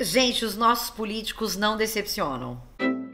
Gente, os nossos políticos não decepcionam.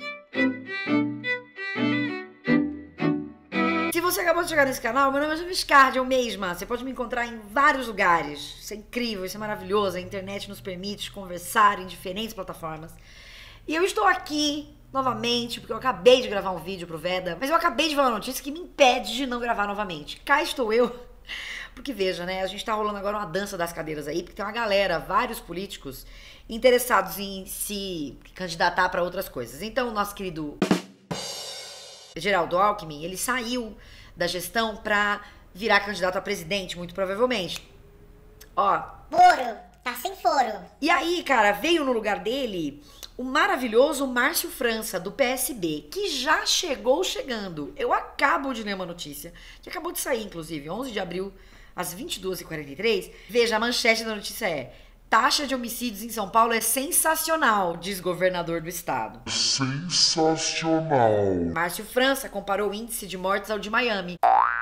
Se você acabou de chegar nesse canal, meu nome é Jamile Scardi, eu mesma. Você pode me encontrar em vários lugares. Isso é incrível, isso é maravilhoso. A internet nos permite conversar em diferentes plataformas. E eu estou aqui novamente, porque eu acabei de gravar um vídeo pro Veda, mas eu acabei de ver uma notícia que me impede de não gravar novamente. Cá estou eu, porque veja, né, a gente tá rolando agora uma dança das cadeiras aí, porque tem uma galera, vários políticos, interessados em se candidatar para outras coisas. Então, o nosso querido Geraldo Alckmin, ele saiu da gestão pra virar candidato a presidente, muito provavelmente. Ó. Foro, tá sem foro. E aí, cara, veio no lugar dele o maravilhoso Márcio França, do PSB, que já chegou chegando. Eu acabo de ler uma notícia, que acabou de sair, inclusive, 11 de abril, às 22h43. Veja, a manchete da notícia é: taxa de homicídios em São Paulo é sensacional, diz governador do estado. Sensacional. Márcio França comparou o índice de mortes ao de Miami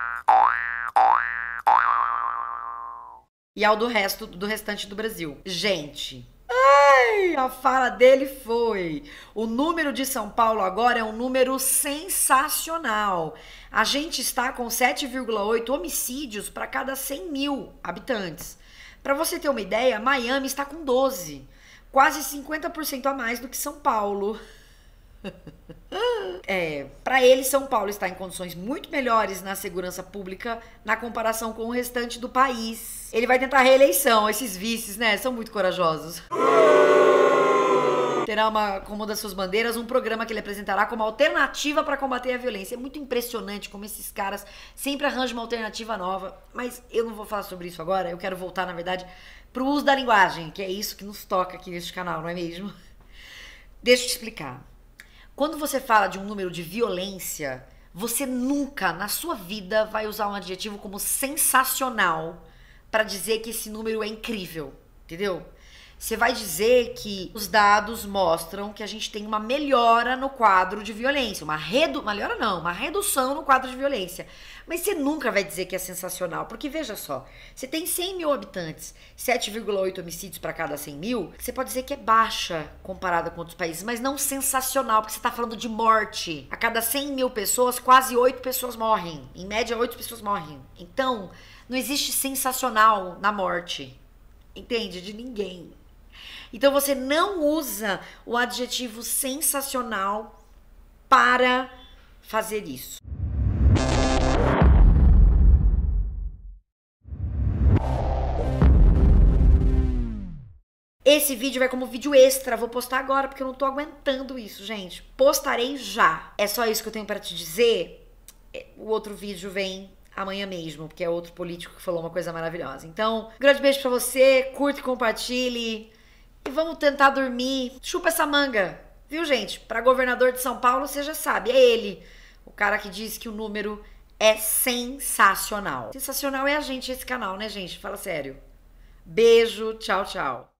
e ao do restante do Brasil. Gente, a fala dele foi: o número de São Paulo agora é um número sensacional. A gente está com 7,8 homicídios para cada 100 mil habitantes. Para você ter uma ideia, Miami está com 12, quase 50% a mais do que São Paulo. Para ele, São Paulo está em condições muito melhores na segurança pública na comparação com o restante do país. Ele vai tentar reeleição, esses vices, né? São muito corajosos. Terá como uma das suas bandeiras um programa que ele apresentará como alternativa para combater a violência. É muito impressionante como esses caras sempre arranjam uma alternativa nova. Mas eu não vou falar sobre isso agora. Eu quero voltar, na verdade, para o uso da linguagem, que é isso que nos toca aqui neste canal, não é mesmo? Deixa eu te explicar. Quando você fala de um número de violência, você nunca na sua vida vai usar um adjetivo como sensacional para dizer que esse número é incrível, entendeu? Você vai dizer que os dados mostram que a gente tem uma melhora no quadro de violência. Uma redução no quadro de violência. Mas você nunca vai dizer que é sensacional. Porque veja só, você tem 100 mil habitantes, 7,8 homicídios para cada 100 mil, você pode dizer que é baixa comparada com outros países, mas não sensacional, porque você está falando de morte. A cada 100 mil pessoas, quase 8 pessoas morrem. Em média, 8 pessoas morrem. Então, não existe sensacional na morte. Entende? De ninguém. Então você não usa o adjetivo sensacional para fazer isso. Esse vídeo vai como vídeo extra, vou postar agora porque eu não tô aguentando isso, gente. Postarei já. É só isso que eu tenho para te dizer. O outro vídeo vem amanhã mesmo, porque é outro político que falou uma coisa maravilhosa. Então, um grande beijo pra você, curte e compartilhe. E vamos tentar dormir. Chupa essa manga, viu, gente? Para governador de São Paulo, você já sabe, é ele. O cara que diz que o número é sensacional. Sensacional é a gente, esse canal, né, gente? Fala sério. Beijo, tchau, tchau.